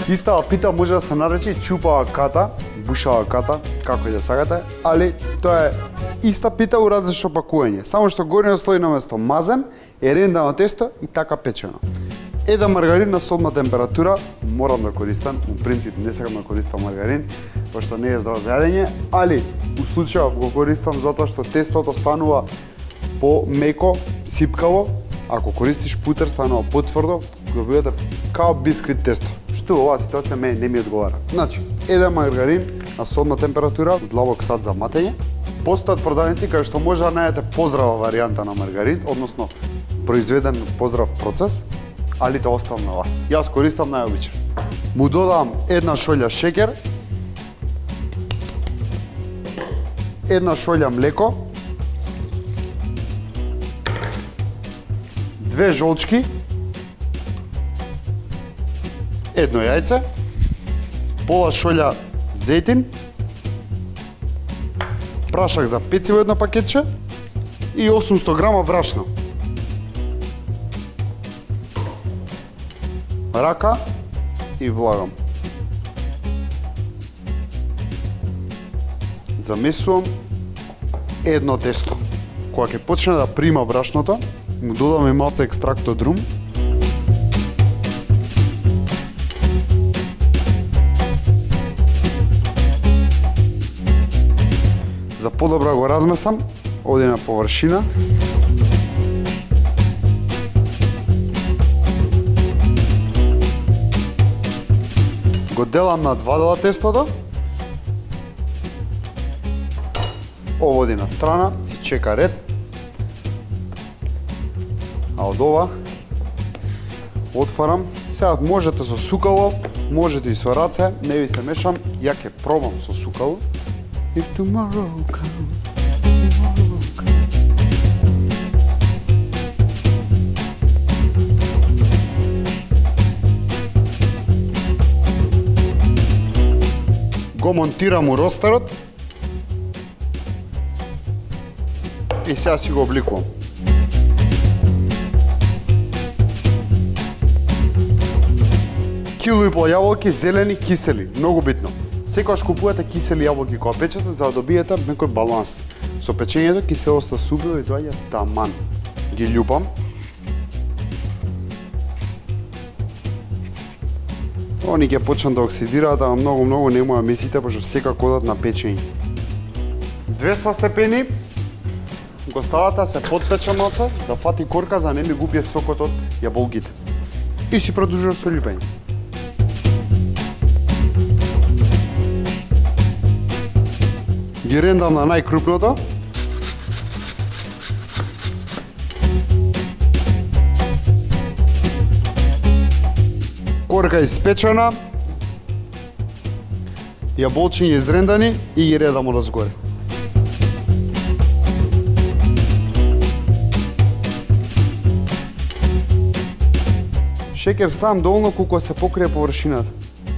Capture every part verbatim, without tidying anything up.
Истава пита може да се нарече чупава ката, бушава ката, како и да сакате, али тоа е иста пита у различно пакување. Само што горно стои на место мазен, е рендано тесто и така печено. Еден маргарин на собна температура морам да користам, у принцип не сакам да користам маргарин, пошто не е здраво за јадење, али у случајов го користам затоа што тестото станува по-меко, сипкаво. Ако користиш путер, станува потврдо, добивате као бисквит тесто. Што оваа ситуација мене не ми одговара. Значи, еден маргарин на собна температура, длабок сад за матење. Постојат продавници кај што може да најдете поздрава варијанта на маргарин, односно произведен поздрав процес, али тоа оставам на вас. Јас користам најобичен. Му додавам една шолја шеќер, една шолја млеко, две жолчки, едно јајце, пола шолја зејтин, прашак за пecivo едно пакетче и осумсто грама брашно. Рака и влагам. Замесувам едно тесто. Кога ќе почне да прима брашното, му додам и малце екстракт од рум. За подобро го размесам, оди на површина. Го делам на два дела тестото. Оводи на страна, си чека ред. А од ова отварам. Сега можете со сукало, можете и со раце, не ви се мешам, ја ќе пробам со сукало. If tomorrow comes, tomorrow comes. Го монтирам у ростерот и сега си го обликувам. Кило и пол јаболки зелени кисели, многу битно. Секогаш купувате кисели јаболки кога печете за да добиете некој баланс. Со печењето киселоста субило и доаѓа таман. Ги љупам. Они ќе почнат да оксидираат, ама многу многу не му ја мислите, пошто секако одат на печење. двеста степени го ставате, се подпече малце, да фати корка за да не ми губие сокот од јаболките. И си продолжувам со љупење. Ги рендам на најкрупното. Корка испечена. Јаболчиња изрендани и ги редам одозгоре. Шеќер ставам доволно колку се покрие површината.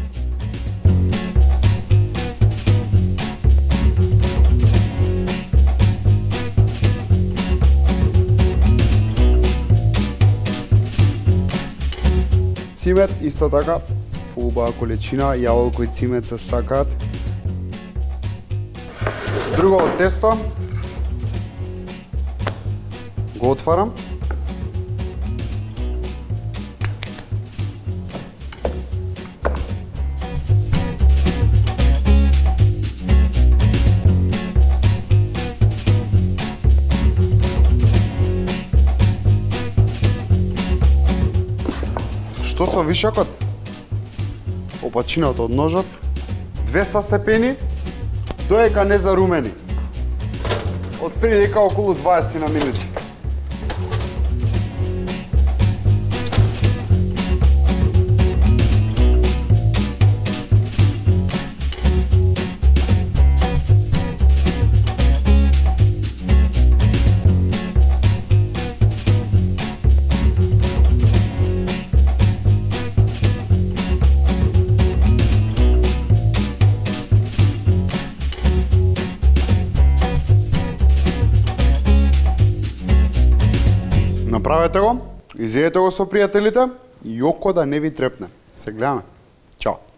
Цимет, исто така, поубава количина, јаболко и цимет се сакаат. Друго тесто го отварам. Што со вишокот? Опачината од ножот, двеста степени, доека не зарумени. Од прилика околу дваесет на минути. Направете го, изедете го со пријателите и око да не ви трепне. Се гледаме. Ćao.